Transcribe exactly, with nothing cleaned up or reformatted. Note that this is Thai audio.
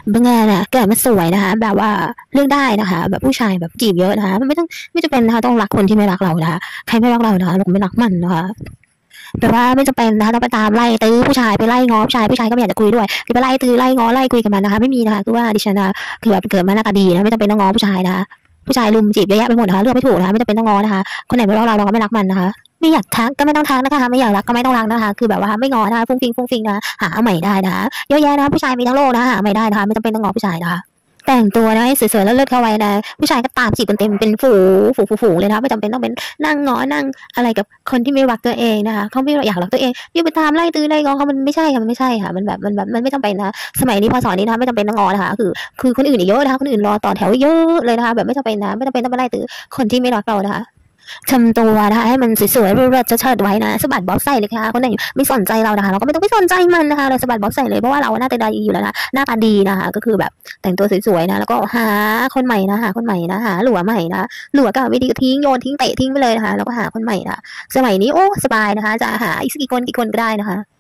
บางงานอะเกิดมาสวยนะคะแบบว่าเลือกได้นะคะแบบผู้ชายแบบจีบเยอะนะคะมันไม่ต้องไม่จะเป็นนะคะต้องรักคนที่ไม่รักเรานะคะใครไม่รักเรานะคะเราไม่รักมันนะคะแบบว่าไม่จำเป็นนะคะต้องไปตามไล่ตื้อผู้ชายไปไล่ง้อผู้ชายผู้ชายก็ไม่อยากจะคุยด้วยคือไปไล่ตื้อไล่ง้อไล่คุยกันมันนะคะไม่มีนะคะคือว่าดิฉันนะคือแบบเกิดมาหน้าตาดีนะไม่จำเป็นต้องง้อผู้ชายนะคะผู้ชายลุมจีบเยอะแยะไปหมดนะคะเลือกไม่ถูกนะคะไม่จำเป็นต้องง้อนะคะคนไหนไม่รักเราเราก็ไม่รักมันนะคะไม่อยากทักก็ไม่ต้องทักนะคะไม่อยากรักก็ไม่ต้องรักนะคะคือแบบว่าไม่ง้อนะคะฟุ้งฟิงฟุ้งฟิงนะหาใหม่ได้นะคะเยอะแยะนะผู้ชายมีทั้งโลกนะหาใหม่ได้นะคะไม่จำเป็นต้องง้อผู้ชายนะคะแต่งตัวนะให้สวยๆแล้วเลิศเข้าไว้นะผู้ชายก็ตามจีบเต็มเป็นฝูฝูฝูฝูเลยนะไม่จำเป็นต้องเป็นนั่งง้อนั่งอะไรกับคนที่ไม่รักตัวเองนะคะเขาไม่อยากรักตัวเองยิ่งไปตามไล่ตื้อไล่ง้อเขามันไม่ใช่ค่ะมันไม่ใช่ค่ะมันแบบมันแบบมันไม่จำเป็นนะสมัยนี้พอสอนนี้นะไม่จำเป็นต้องง้อนะคะคือคือคนอื่นเยอะนะคะคนอื่นรอต่อแถวเยอะเลยนะคะแบบไม่จำเป็นนะไม่จำเป็นต้องไปไล่ตื้อคนที่ไม่รักเรานะคะทำตัวนะคะให้มันสวยๆเรื่อยๆจะเชิดไว้นะสะบัดบ๊อบใส่เลยค่ะคนไหนไม่สนใจเรานะคะเราก็ไม่ต้องไปสนใจมันนะคะเราสะบัดบ๊อบใส่เลยเพราะว่าเราหน้าตาดีอยู่แล้วนะหน้าตาดีนะคะก็คือแบบแต่งตัวสวยๆนะแล้วก็หาคนใหม่นะหาคนใหม่นะหาหลัวใหม่นะหลัวก็ไม่ดีก็ทิ้งโยนทิ้งเตะทิ้งไปเลยนะคะแล้วก็หาคนใหม่นะสมัยนี้โอ้สบายนะคะจะหาอีกสักกี่คนกี่คนก็ได้นะคะ